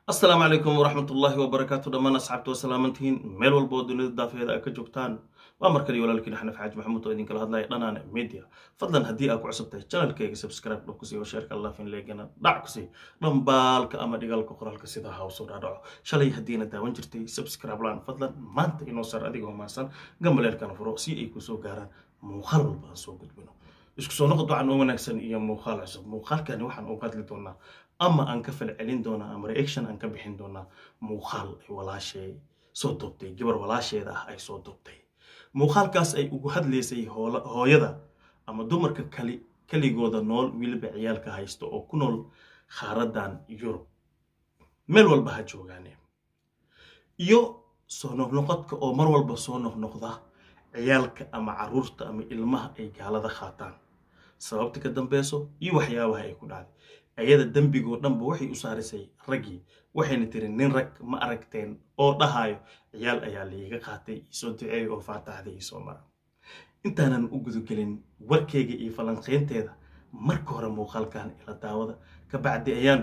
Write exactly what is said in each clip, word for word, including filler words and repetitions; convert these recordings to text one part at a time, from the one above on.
السلام عليكم ورحمة الله وبركاته. دمان أصحابتي وسلامتين ميل والبود ندافع هذا كجوكتان ومركلي ولا لكن إحنا في حاج محمود وإذن كل هذا أنا ميديا فضلا هدي أكو عصبتي channel كيك سبسكرايب لكوسي وشارك الله فين ليجنا دعكسي رمبالك أما ديقال كقرال كسيدا هاوسور هذا شلي هدينا داون جرتي سبسكرايب لان فضلا ما أنت إنه صار أديكوا ما صار قبل كان فرو سي إيكو سو جارا مخالب الباسو قد بينه إيش كسو نقطع عن ونكسن إياه مخال عصب مخال كان واحد أوقات لتونا أما أنك في العلين دونا أما رياكشن أنك بحين دونا مخال ولا شيء صوتوبتي جبر ولا شيء ده أي صوتوبتي مخال كاس أي وجهد ليسي هو هو يدا أما دمر ككلي كلي جودا نول ويل بعيال كهايستو أو كنول خاردان يوروب مل والبهجو يعني يو صنف نقطك أو مر والبصنف نقطة عيالك أما عرورت أما إلمه أي جالده خاتان sababta dambeeso iyo waxyaabaha ay ku dhacday ayada dambigo dhanba waxay u saarisay ragi waxayna tiri nin rag ma aragteen oo dhahayo ciyaal ayaa liiga qaatay soo duceey oo faataxday soo mara intaanan u gudugelin warkeyga iyo falanqeynteeda marka hore muuqaalkan ila daawada ka bacdi ayaan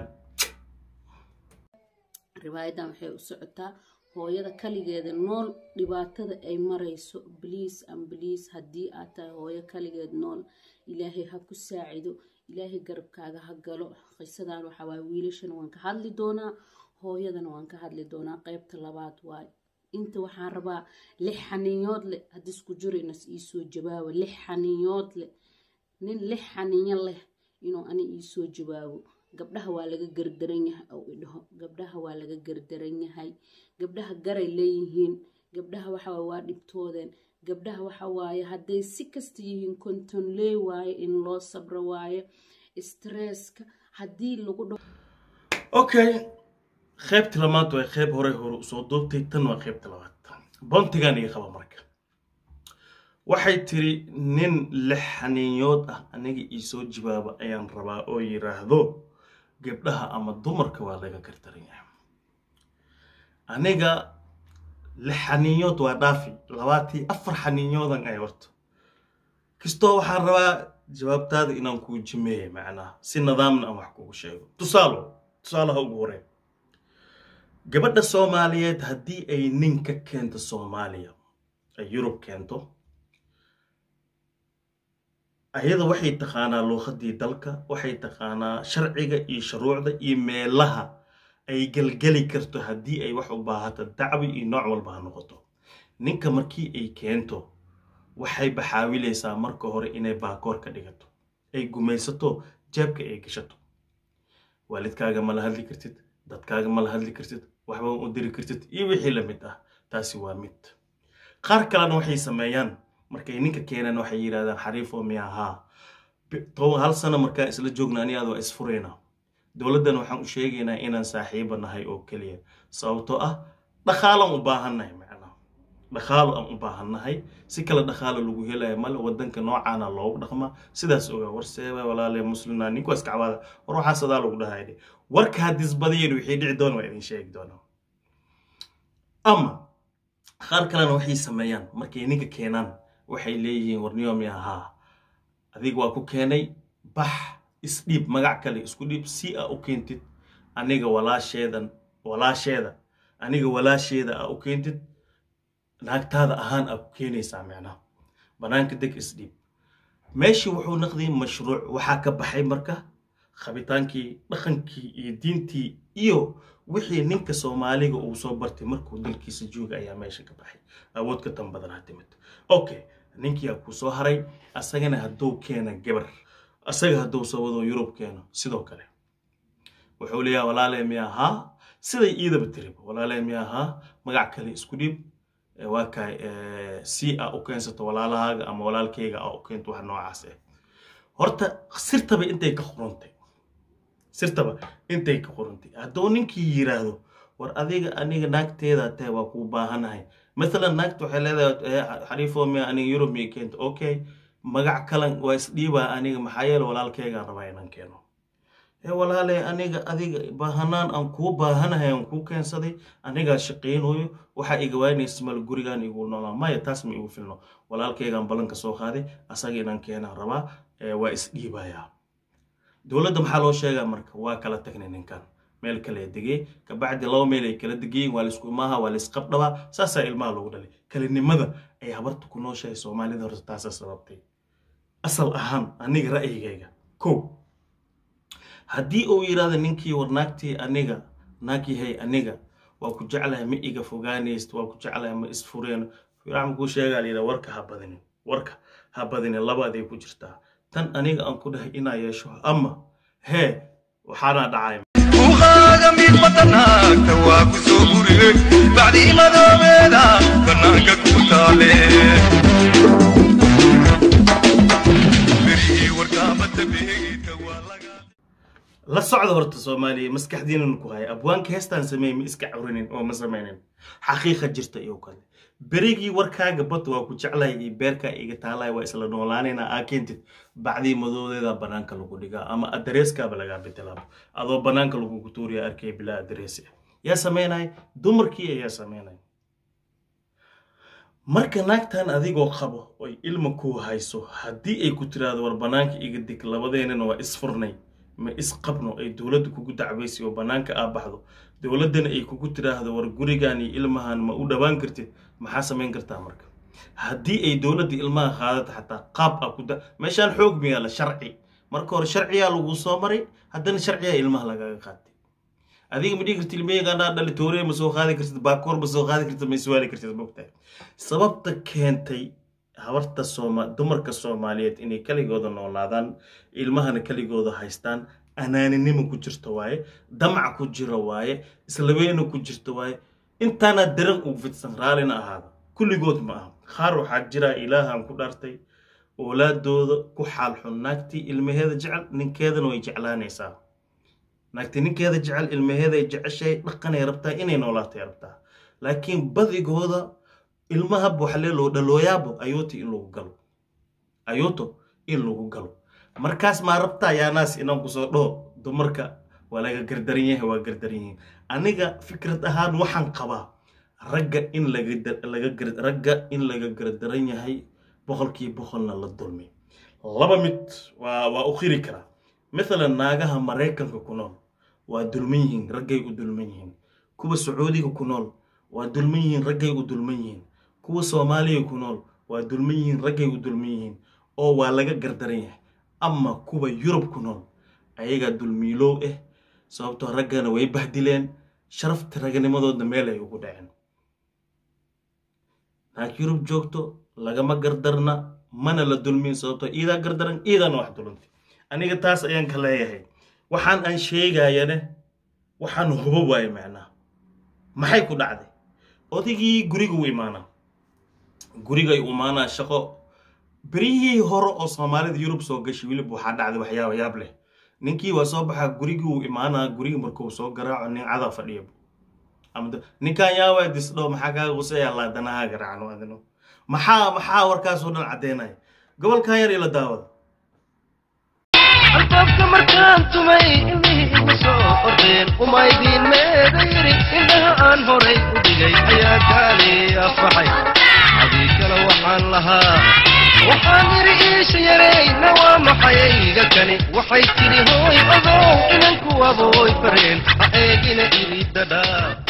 riwaayadan waxay u socotaa hooyada kaligeeda nool dhibaatada ay marayso please and please hadii aad tahay hooyo kaligeed nool ilaahay ha ku saacido ilaahay garabkaaga ha galo qisadan waxa way wiilashan waan ka hadli doonaa hooyadana waan ka hadli doonaa qaybta labaad waay inta waxaan rabaa lix xaniyood leh hadii isku jiro inas ii soo jawaabo lix xaniyood leh nin lix xaniyo leh inuu ani ii soo jawaabo gabdhaha waa laga gardaran yahay oo idho gabdhaha waa laga gardaran yahay gabdhaha garay leeyihiin gabdhaha waxa waa dhibtoodeen gabdhaha waxa waaye haday si kasta yihiin konton lee waaye in loo sabro waaye stresska hadii lagu dhaho okay qaybta lamaad way qayb hore hore soo doobtay tan waa qaybta labaad bontigan iyo qaba marka waxay tiri nin lix xaniyood ah aniga ii soo jawaabo ayaan rabaa oo yiraahdo gabdhaha ama dumarka waa laga gardaran yahay aniga lix xaniyood waa dhaafi labaatan afar xaniyoodan ay warto kisto waxaan rabaa jawaabtaada inaan ku jimeeyo macnaha si nidaamna aan wax kugu sheego tusaalo tusaalaha ugu hore gabadha Soomaaliyeed hadii ay nin ka keento Soomaaliya ay Yurub keento ayada waxay taqaanaa luqadii dalka waxay taqaanaa sharciga iyo shuruucda iyo meelaha ay galgali karto hadii ay wax u baahato dacwi iyo nooc walba noqoto ninka markii ay keento waxay baxaawilaysaa marka hore inay baakoor ka dhigato ay gumaysato jeebka ay gashato waalidkaaga ma la hadli kartid dadkaaga ma la hadli kartid waxba u diri kartid iyo wixii la mid ah taasi waa mid qaar kalena waxay sameeyaan markay ninka keenan waxay yiraahdaan xariifo miyaha to hal sano marka isla joognaani aad waa isfureena dawladdan waxaan u sheegaynaa inaan saaxiibo nahay oo kaliya sababtoo ah dhaqaale u baahanahay macna dhaqaale aan u baahanahay si kala dhaqaale lagu helayo mal wadanka noocaana loo dhaqma sidaas oo warseeba walaalay muslimna ninku iskacwada ruuxa sadaa lagu dhahay warka hadis badiyeen wixii dhici doon waa idin sheegi doona ama qaar kalena waxay sameeyaan markay ninka keenan waxay leeyihiin warniyo miyaha adiga waa ku keenay bax isdhiib magac kale isku dhiib si aa u keentid aniga walaasheedan walaasheeda aniga walaasheeda aa u keentid naagtaada ahaan aa ku keenaysaa macnaha banaanka deg isdhiib meeshii wuxuu noqday mashruuc waxaa ka baxay marka qabitaankii dhaqankii iyo diintii iyo wixii ninka Soomaaliga uu soo bartay markuu dalkiisa jooga ayaa meesha ka baxay awood ka tan badan hadimad okay ninkii aa ku soo haray asagana haduu keena gabar asaga haduu soo wado Yurub keeno sidoo kale wuxuu leeyahay walaalay miyaha siday iidaba tirib walaalay miyaha magac kale isku dhib waa kay si aa u keensato walaalahaaga ama walaalkeyga aa u keento wax noocaas ah horta sirtaba intay ka qorantay sirtaba intay ka qorantay haduu ninkii yiraahdo war adiga aniga naagteeda tahay waa ku baahanahay مثلا ناقت وحلاه حريفو مي أنا يوروب مي كنت أوكي مجا كلام واسديبا أنا محايل ولا الكيجا ربعنا كانوا إيه ولا لي أنا أذيك بهنان أم كوب بهنا هي أم كوب كان صدي أنا شقين هو وحقي جواني اسمه الجوريان يقول نلا ما يتسمع يقول فينا ولا الكيجا بلنك سوق هذه أساقينا كنا ربع واسديبا يا دولة دم حلو شيء مرك واكلة تكنين كان meel kale degay kabacdi laba meel ay kala degayeen waa la isku imaaha waa la isqabdhabaa saasaa ilmaha loogu dhalay kalinimada ay habarta ku nooshahay Soomaalida horta taasa sababtay asal ahaan aniga ra'yigayga ko haddii uu yiraahdo ninkii warnaagtii aniga naakihay aniga waa ku jeclahay ma iga fogaanayst waa ku jeclahay ma isfureen waxaan ku sheegaa ila warka ha badinin warka ha badinin labaad ay ku jirtaa tan aniga aan ku dhahay inaa yeesho ama hee waxaana dhacay uqaaga mid matanaagta waa ku soo guriyey bacdii madoobeeda banaanka ku taale berihii warkaamada beegidka waa laga la socda horta Soomaaliya maskaxdiina ku haya abwaanka heestan sameeyay ma iska cawrinin oo ma sameeynin xaqiiqa jirta iyo kale berigii warkaaga bad waa ku jeclahay iyo beerka iga taalay waa isla noolaanayna aa keentid bacdii madoodeeda banaanka lagu dhigaa ama adreeskaaba laga bedelaa adoo banaanka lagu tuuriya arkay bilaa adrees yaa sameynay dumarkii ayaa sameynay marka naagtan adigoo qabo oo ilmo ku hayso hadii ay ku tiraado war banaanka iga dig labadeena waa isfurnay ma isqabno ay dawladdu kugu dacbaysi oo banaanka aa baxdo dawladana ay kugu tiraahdo war gurigan iyo ilmahan ma u dhawaan kartid maxaa sameyn kartaa marka hadii ay dawladda ilmaha qaadato xataa qaab ah ku meeshan xoog miya la sharci marka hore sharciya lagu soo maray haddana sharciya ilmaha lagaga qaatay adiga ma dhigirti ilmeyga dhaa dhali toore ma soo qaadi kartid baakoor ma soo qaadi kartid ma iswaali kartid moogtahay sababta keentay habarta Sooma dumarka Soomaaliyeed inay kaligooda noolaadaan ilmahana kaligooda haystaan anaaninimo ku jirto waaye damac ku jiro waaye islaweena ku jirto waaye intaana daran u fidsan raalina ahaada kulligood ma aha qaar waxaa jira ilaahan ku dhartay oolaadooda ku xaal xun naagtii ilmaheeda jecel ninkeedana way jeclaanaysaa naagtii ninkeeda jecel ilmaheeda ay jeceshay dhaqanay rabtaa inay noolaatay rabtaa laakiin badigooda ilmaha waxle loo dhalooyaabo ayooto in lagu galo ayooto in lagu galo markaas ma rabtaa yaa naas inaan ku soo dhaho dumarka waa laga gardaran yahay waa gardaran yahay aniga fikrad ahaan waxaan qabaa ragga in laga laga ragga in laga gardaran yahay boqolkii boqolna la dulmay laba mid waa waa u khiri kara midalan naagaha Mareykanka ku nool waa dulman yihiin raggay u dulman yihiin kuwa Sacuudiga ku nool waa dulman yihiin raggay u dulman yihiin kuwa Soomaaliya ku nool waa dulman yihiin raggay u dulman yihiin oo waa laga gardaran yahay ama kuwa Yurub ku nool ayaga dulmiilow eh sababtoo raggana way bahdileen sharafta raganimadooda meel ay ugu dhaceen naag Yurub joogto lagama gardarna mana la dulmin sababtoo iida gardaran iidana wax dulunti aniga taas ayaan ka leeyahay waxaan aan sheegayane waxaan hubo waay macnaa maxay ku dhacday odigii guriga u imaanaa guriga ay u imaanaa shaqo بريه هرو أو سومالي يوروب سو قشي ويلي بو حد عدي وحيا ويابله نينكي وصوبها غوريغو إمانا غوريغ مركو سو قراع نين عدا فريب أمد نيكا ياوي ديسلو محاكا غسي الله دناها قراعنو أدنو محا محا وركاسو دن عديناي قبل كان يري لداود البابك مركان تمي إلمي إمسو أردين وما يدين ميديري إنها عن هوري ودقي حيا كالي أفحي هذيك لو وحان لها وحان يرئيش يري نوام حييغا كاني وحيتني هوي أضو إننكو أبوي فرين حقيقنا إلي دادا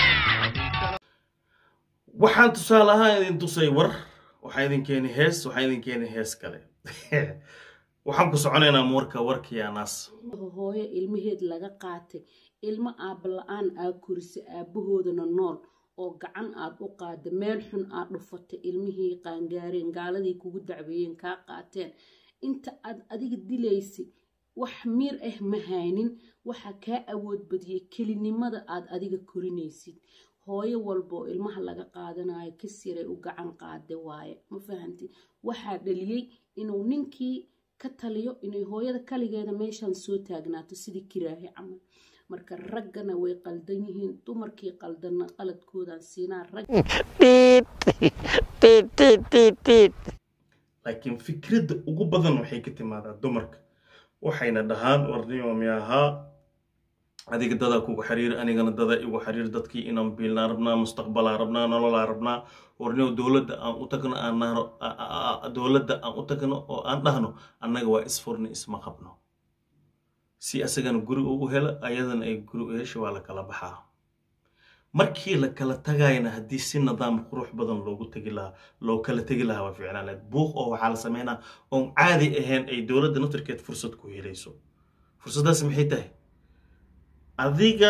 وحان تسالها إذن تصيور وحايدن كيني هيس وحايدن كيني هيس كالي waxaan ku soconaynaa moorka warkiya naas hooyo ilmaheed laga qaatay ilma aab la'aan aa kursi aabahoodana nool oo gacan aad u qaada meel xun aad dhufatay ilmihii qaangaareen gaaladii kugu dacweeyeen ka qaateen inta aad adiga dilaysi wax miir ah ma haynin waxa ka awood badiyay kelinimada aad adiga korinaysid hooyo walbo ilmaha laga qaadanayo ka siray u gacan qaade waaye ma fahanti waxa dhaliyay inuu ninkii kataliyo inay hooyada kaligeeda meeshan soo taagnaato sidii kiraahi camal marka raggana way qaldan yihiin dumarkii qaldana qaladkoodan siinaa rag laakiin fikradda ugu badan waxay ka timaadaa dumarka waxayna dhahaan warniyo miyaha adiga dada kugu xiriir anigana dada igu xiriir dadkii inaan biilna rabnaa mustaqbal rabnaa nolol rabnaa warniyo dawladda aan u tagno aan naaro dawladda aan u tagno oo aan dhahno annaga waa isfurni isma qabno si asagana guri uu helo ayadana ay guri u hesho waa la kala baxaa markii la kala tagayna haddii si nidaam qurux badan loogu tagi lahaa loo kala tegi lahaa waa fiicnaan lahayd buuq oo waxaa la sameynaa oon caadi ahayn ay dowladda naftarkeed fursad ku helayso fursaddaas maxay tahay adiga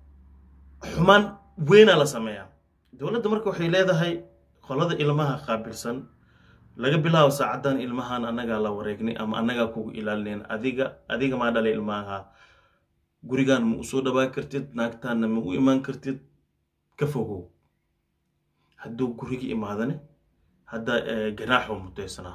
xumaan weynaa la sameeyaa dowladda marka waxay leedahay qolada ilmaha qaabilsan laga bilaabo saacadan ilmahan annagaa la wareegnay ama annagaa kugu ilaalinayn adiga adiga maa dhalay ilmaha gurigaan ma usoo dhawaan kartid naagtaanna ma u imaan kartid ka fogow hadduu guriga imaadane hadda ganaaxoo mutaysanaa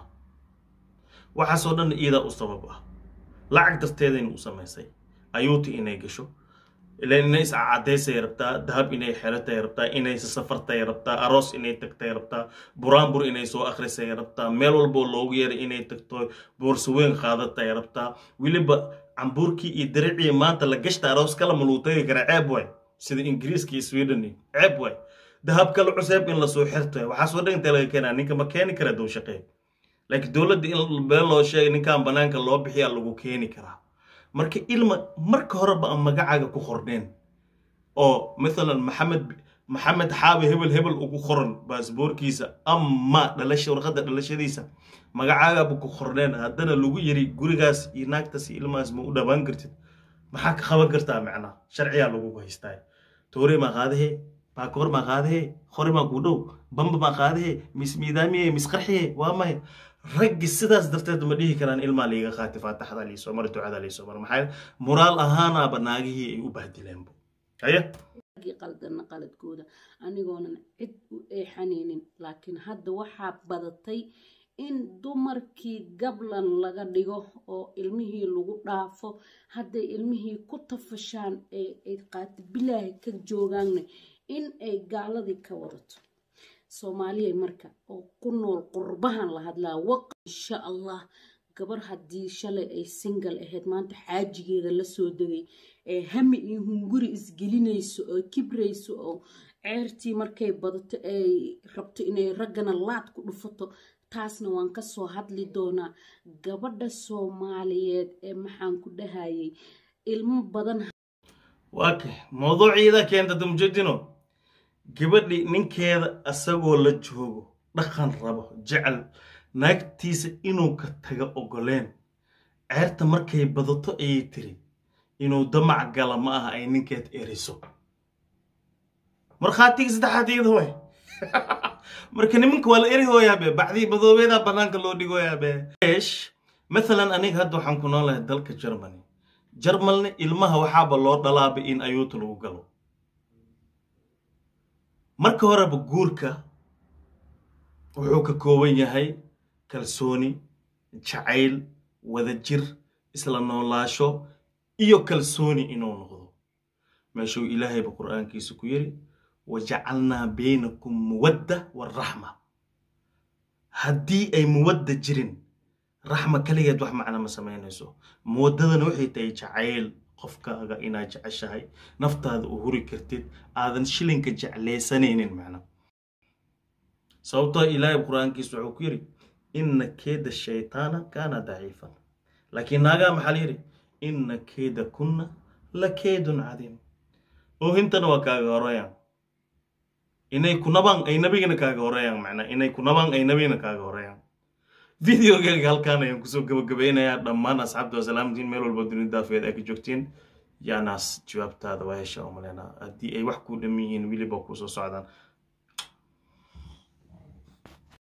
waxaasoo dhan iidaa u sabab ah lacag darteedayna u samaysay ayuuti inay gasho ilaan inay iscadaysay rabtaa dahab inay xeratay rabtaa inay safartay rabtaa aroos inay tagtay rabtaa buraanbur inay soo akhrisay rabtaa meel walboo loogu yeeray inay tagto boorso weyn qaadatay rabtaa weliba cambuurkii iyo daricii maanta la gashta aroos kala maluutay kara ceeb way sida ingiriiska iyo sweden ceeb way dahab kala cusub in la soo xirto waxa soo dhigantay laga keenaa ninka ma keeni kara doo shaqeey laakiin dowladda in beel loo sheegay ninkan banaanka loo bixiya lagu keeni karaa marka ilma marka hore ba magacaaga ku qorneen oo midalan maxamed maxamed xaabi hebel hebel ugu qoran baasboorkiisa ama dhalasho warqada dhalashadiisa magacaaga ku qorneen haddana lagu yiri gurigaas iyo naagtaas ilmaas ma u dhawaan kartid maxaa ka qaban kartaa macna sharciya lagu haystaa toore ma qaadahe باكور ما قاده خوري ما قودو بمب ما قاده مس ميدامي مس قرحيه وامay rag sidaas darteed ma dhihi karaan ilma liiga qaati faataxda li soo marto cada li soo mar maxay moraal ahaana banaagii ay u bahdileen bo haya qaldan qaladkooda anigoona cid u eexaneenin laakiin hadda waxa badatay in dumarkii gablan laga dhigo oo ilmihii lagu dhaafo hadda ilmihii ku tafashaan ee ay qaati bilaahi ka joogaan in ay gaaladii ka wadato Soomaaliya marka oo ku nool qurbahan la hadlaa waq insha Allah gabar hadii shalay ay single ahayd maanta xaajigeeda la soo dagay ee hami iyo hunguri isgelinayso oo kibrayso oo ceertii markay badato ay rabto inay ragana laad ku dhufato taasna waan ka soo hadli doonaa gabadha Soomaaliyeed ee maxaan ku dhahayay ilmo badan waake mowduuciida keenta dumjadino gabadhi ninkeeda asagoo la joogo dhaqan rabo jecel naagtiisa inuu ka taga ogoleen ceerta markay badato ay tiri inuu damac gala ma aha ay ninkeed eriso marxaatiga saddexaad way marka nimanka wala eri hooyabe bacdi badoobeeda banaanka loo dhigo yaabe eesh midalan aniga hadda waxaan ku noolahay dalka Germany Germany ilmaha waxaaba loo dhalaaba in ayuutu lagu galo marka hore ba guurka wuxuu ka kooban yahay kalsooni jacayl wada jir isla noolaasho iyo kalsooni inuu noqdo meeshuu ilaahay ba quraankiisa ku yiri waja'alna baynakum muwadda warahma hadii ay muwadda jirin rahma kaligeed wax macna ma sameynayso muwaddadana waxay tahay jacayl qofkaaga ina jeceshahay naftaada u huri kartid aadan shilinka jecleysaneenin macna sababtoo ilaahay quraankiisa wuxuu ku yiri inna kayda shaytaana kana daciifan laakiin naga maxal yiri inna kayda kunna la kaydun adim oo hintana waa kaaga horayaan inay kunaban ay nabigana kaaga horayaan macna inay kunaban ay nabigana kaaga horayaan video gaga halkaan ayaan ku soo gabagabeynaya dhammaan asxaabta salaamtiin meel walba dunida daafeed ay ka joogtiin yaa naas jawaabtaada waa hesha oo maleena hadii ay wax ku dhameeyeen wiliba ku soo socdaan